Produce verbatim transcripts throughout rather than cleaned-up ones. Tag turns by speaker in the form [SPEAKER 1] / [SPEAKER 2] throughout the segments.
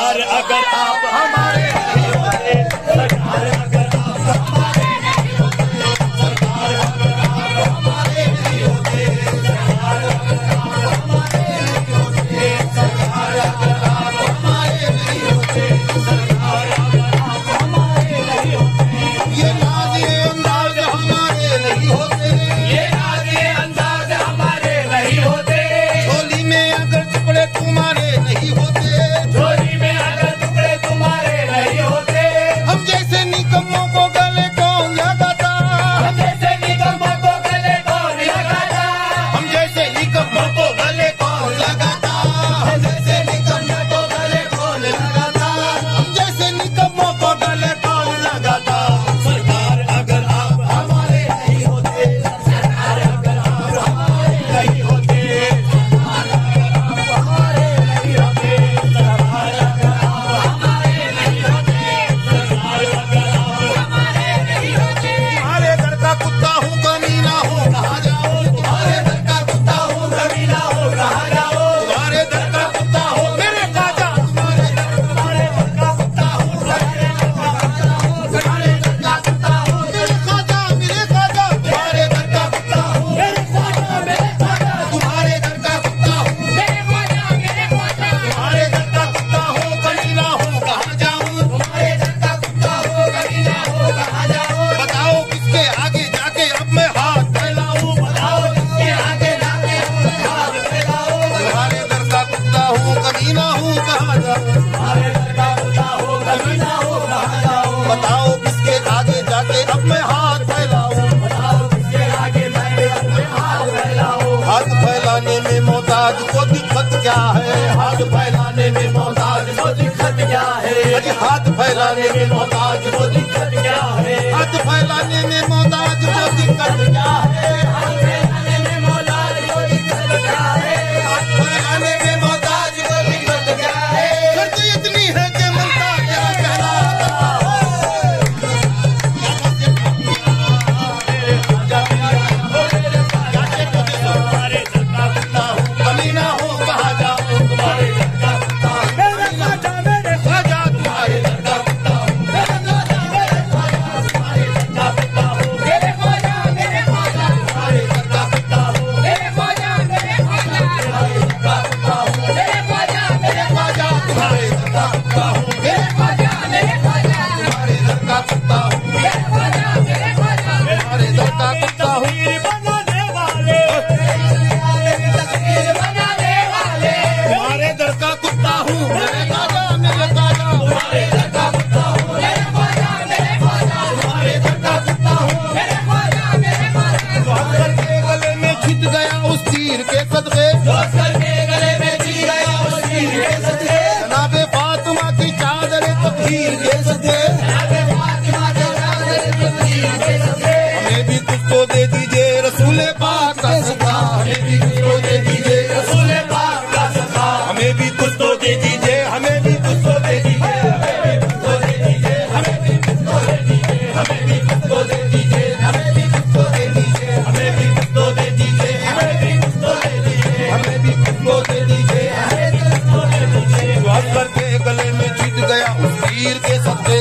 [SPEAKER 1] सरकार अगर आप हमारे नहीं होते, सरकार अगर आप हमारे नहीं होते, सरकार अगर आप हमारे नहीं होते, सरकार अगर आप हमारे नहीं होते, सरकार अगर आप हमारे नहीं होते, सरकार अगर आप हमारे नहीं होते, ये नाज़े अंदाज हमारे नहीं होते, ये नाज़े अंदाज हमारे नहीं होते, झोली में अगर टुकड़े तुम्हारे नहीं होते, झोली में अगर टुकड़े तुम्हारे नहीं होते, हम जैसे निकम्मों को गले कौन लगाता, हम जैसे निकम्मों को गले कौन लगाता, हम जैसे निकम्मों को गले कौन लगाता, हम जैसे निकम्मों को गले कौन लगाता, हम जैसे निकम्मों को गले कौन लगाता, सरकार अगर आप हमारे नहीं होते, सरकार अगर आप हमारे नहीं होते, सरकार अगर आप हमारे नहीं होते, सरकार अगर आप हमारे नहीं होते, सरकार अगर आप हमारे नहीं होते, तुम्हारे घर का कुत्ता हूँ कमीना हूँ कहाँ जाओ, तुम्हारे घर का कुत्ता हूँ कमीना हूँ कहाँ जाओ, तुम्हारे घर का कुत्ता हूँ मेरे काजा, तुम्हारे घर तुम्हारे घर का कुत्ता हूँ, तुम्हारे घर का कुत्ता हूँ, तुम्हारे घर का कुत्ता हूँ मेरे काजा, मेरे काजा, तुम्हारे घर का कुत्ता हूँ मेरे काजा, मेरे काजा, तुम्हारे घर का कुत्ता हूँ मेरे काजा, मेरे काजा, तुम्हारे घर का कुत्ता हूँ कमीना हूँ कहाँ जाऊँ, तुम्हारे घर का कुत्ता हूँ कमीना हूँ कहाँ जाऊँ, बताओ किसके आगे जाके अब मैं हाथ फैलाऊं, बताओ किसके आगे जाके अब मैं हाथ फैलाऊं, तुम्हारे घर का कुत्ता हूँ कमीना हूँ कहाँ जाऊँ, तुम्हारे घर का कुत्ता हूँ कमीना हूँ कहाँ जाऊँ, बताओ किसके आगे जाके अब मैं हाथ फैलाऊं, बताओ किसके आगे जाके अब मैं हाथ फैलाऊं, हाथ फैलाने में मोहताज को दिक्कत क्या है, हाथ फैलाने में मोहताज को दिक्कत क्या है, अरे हाथ फैलाने में मोहताज को दिक्कत क्या है, हाथ फैलाने में मोहताज को दिक्कत क्या है, हाथ फैलाने में मोहताज को दिक्कत क्या है, हाथ फैलाने में मोहताज को दिक्कत क्या है, शर्त इतनी है कि मनता क्या कहलाता तुम्हारे घर का कुत्ता हूँ कमीना हूँ कहाँ जाऊँ, तुम्हारे घर का कुत्ता मेरे काजा, मेरे काजा, तुम्हारे घर का कुत्ता हूँ मेरे काजा, मेरे काजा, तुम्हारे घर का कुत्ता हूँ मेरे काजा, मेरे काजा, तुम्हारे घर का कुत्ता हूँ मेरे काजा, मेरे काजा, तुम्हारे घर का कुत्ता हूँ मेरे काजा, मेरे काजा, तुम्हारे घर का कुत्ता हूँ मेरे काजा, मेरे काजा, तुम्हारे घर का कुत्ता हूँ मेरे काजा, मेरे काजा, तुम्हारे घर का कुत्ता हूँ बनाने वाले, तस्वीर बनाने वाले, तुम्हारे घर का कुत्ता हूँ मेरे काजा, मेरे काजा, तुम्हारे घर का कुत्ता हूँ मेरे काजा, मेरे काजा, तुम्हारे घर का कुत्ता हूँ मेरे काजा, मेरे काजा, जो असगर के गले में छिप गया उस तीर के सदके, जो असगर के गले में छिप गया उस तीर के सदके, जनाबे फातिमा की चादर तकदीर के सदके, जनाबे फातिमा की चादर तकदीर के सदके, हमें भी कुछ तो दे दीजिए रसूले पाक का सदका, हमें भी कुछ तो दे दीजिए रसूले पाक का सदका, हमें भी कुछ तो दे दीजिए, हमें भी कुछ तो दे दीजिए, हमें भी कुछ तो दे दीजिए, हमें भी कुछ तो दे दीजिए, हमें भी कुछ तो दे दीजिए, हमें भी कुछ तो दे दीजिए, हमें भी कुछ तो दे दीजिए, हमें भी कुछ तो दे दीजिए, हमें भी कुछ तो दे दीजिए, जो असगर के गले में छिप गया उस तीर के सदके,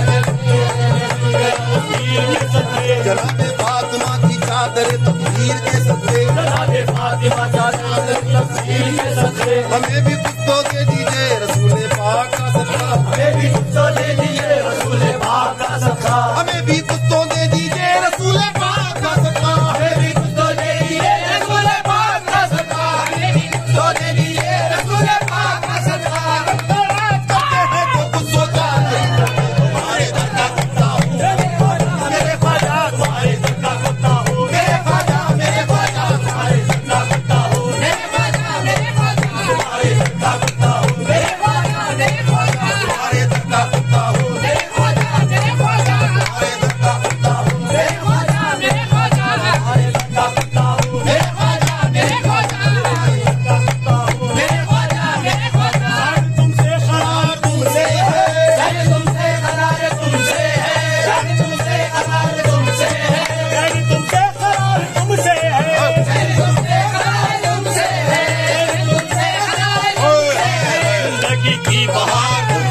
[SPEAKER 1] जनाबे फातिमा की चादर तकदीर के सदके, जनाबे फातिमा चादर तकदीर के सदके, हमें भी कुछ तो दे दीजिए रसूले पाक का सदका, हमें भी कुछ तो दे दीजिए रसूले पाक का सदका, हमें भी कुछ तो दे दीजिए रसूले पाक का सदका, हमें भी कुछ तो दे दीजिए रसूले पाक का सदका, हमें भी कुछ तो दे दीजिए रसूले पाक का सदका, नाराज करते हैं तो कुछ सोचा नहीं करते, तुम्हारे घर का कुत्ता हूँ मेरे काजा, मेरे काजा, तुम्हारे घर का कुत्ता हूँ मेरे काजा, मेरे काजा, तुम्हारे घर का कुत्ता हूँ मेरे काजा, मेरे काजा, तुम्हारे घर का कुत्ता हूँ मेरे काजा, मेरे काजा, तुम्हारे घर का कुत्ता हूँ मेरे काजा, मेरे काजा, तुम्हारे घर का कुत्ता हूँ मेरे काजा, मेरे काजा, तुम्हारे घर का कुत्ता हूँ मेरे काजा, मेरे काजा, तुम्हारे घर का कुत्ता हूँ मेरे काजा, मेरे काजा, तुमसे करार तुमसे है, तुमसे करार तुमसे है, तुमसे करार तुमसे है, तुमसे करार तुमसे है, तुमसे करार तुमसे है, तुमसे करार तुमसे है, जिंदगी की बहार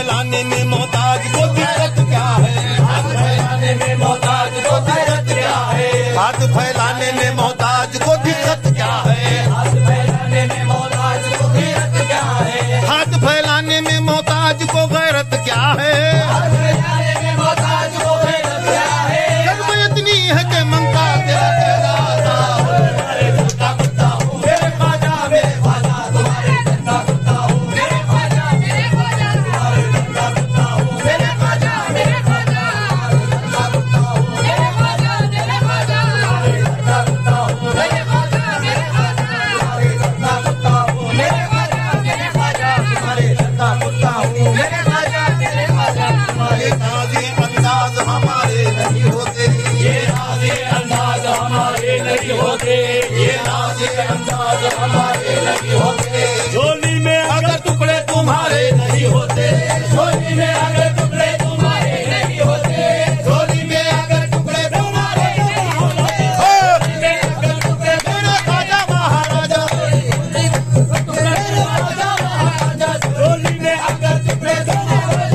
[SPEAKER 1] फैलाने में मोहताज को दिक्कत क्या है? हाथ फैलाने में मोहताज को दिक्कत क्या है? हाथ फैलाने में मोहताज को दिक्कत क्या है? हाथ फैलाने में मोहताज को गैरत क्या है? हाथ फैलाने में मोहताज को गैरत क्या है? हाथ फैलाने में मोहताज को गैरत क्या है? जज्बा इतनी है कि ममता तेरा कहलाता। तुम्हारे दिल का कुत्ता हूँ मेरे ख्वाजा मेरे ख्वाजा, तुम्हारे दिल का कुत्ता हूँ मेरे ख्वाजा मेरे ख्वाजा, तुम्हारे दिल का कुत्ता हूँ मेरे ख्वाजा मेरे ख्वाजा, तुम्हारे दिल का कुत्ता हूँ मेरे ख्वाजा मेरे ख्वाजा, तुम्हारे दिल का कुत्ता हूँ मेरे ख्वाजा मेरे ख्वाजा, तुम्हारे दिल का कुत्ता हूँ मेरे ख्वाजा मेरे ख्वाजा, तुम्हारे दिल का कुत्ता हूँ मेरे ख्वाजा मेरे ख्वाजा। तुम्हारे नाज़े अंदाज हमारे नहीं होते, ये नाज़े अंदाज हमारे नहीं होते, ये नाज़े अंदाज हमारे नहीं होते। झोली में अगर टुकड़े तुम्हारे नहीं होते, झोली में अगर टुकड़े तुम्हारे नहीं होते, झोली में अगर टुकड़े तुम्हारे नहीं होते, झोली में अगर टुकड़े मेरे ख्वाजा महाराजा, मेरे ख्वाजा महाराजा, झोली में अगर टुकड़े तुम्हारे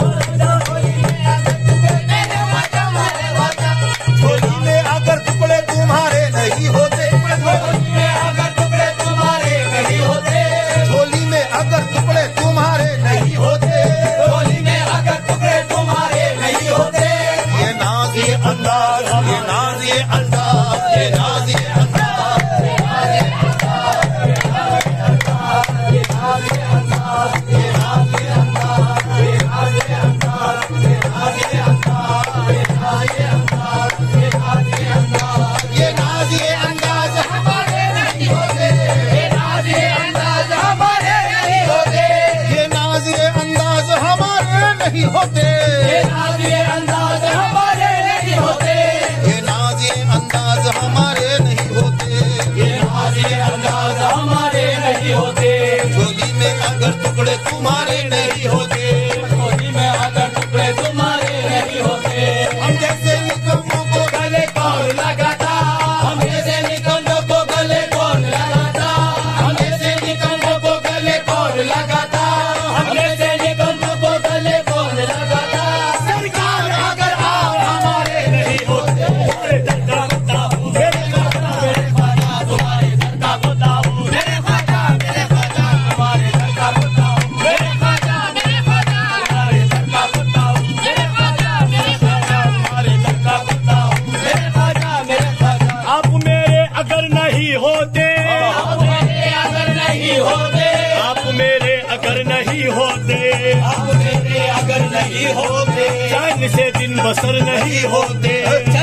[SPEAKER 1] झोली में अगर टुकड़े तुम्हारे नहीं होते, झोली में अगर टुकड़े तुम्हारे नहीं होते, झोली में अगर टुकड़े तुम्हारे नहीं होते, झोली में अगर टुकड़े तुम्हारे नहीं होते। ये नाज़ ये अंदाज, ये नाज़ ये अंदाज, ये नाज़ ये अंदाज, ये नाज़ ये अंदाज, ये नाज़ ये अंदाज, ये नाज़ ये अंदाज, ये नाज़ ये अंदाज, ये नाज़ ये अंदाज, ये नाज़ ये अंदाज, ये नाज़ ये अंदाज, ये नाज़ ये अंदाज, ये नाज़ ये अंदाज हमारे नहीं होते, ये नाज़ ये अंदाज हमारे नहीं होते, ये नाज़ ये अंदाज हमारे नहीं होते, ये नाज़ ये अंदाज हमारे नहीं होते, ये नाज़ ये अंदाज हमारे नहीं होते, ये नाज़ ये अंदाज हमारे नहीं होते। झोली में अगर टुकड़े तुम्हारे नहीं होते, झोली में अगर टुकड़े तुम्हारे नहीं होते। हम जैसे निकम्मों को गले कौन लगाता, हम जैसे निकम्मों को गले कौन लगाता, हम जैसे निकम्मों को गले कौन लगाता, हम जैसे निकम्मों को गले कौन लगाता। सरकार अगर आप हमारे नहीं होते, तुम्हारे दर का कुत्ता हूँ मेरे ख्वाजा मेरे ख्वाजा, तुम्हारे दर का कुत्ता हूँ मेरे ख्वाजा मेरे ख्वाजा, तुम्हारे दर का कुत्ता हूँ मेरे ख्वाजा मेरे ख्वाजा, तुम्हारे दर का कुत्ता हूँ मेरे ख्वाजा मेरे ख्वाजा, तुम्हारे दर का कुत्ता हूँ मेरे ख्वाजा मेरे ख्वाजा।
[SPEAKER 2] आप मेरे अगर नहीं होते,
[SPEAKER 1] आप मेरे अगर नहीं होते,
[SPEAKER 2] आप मेरे अगर नहीं होते,
[SPEAKER 1] आप मेरे अगर नहीं होते,
[SPEAKER 2] चैन से दिन बसर नहीं होते,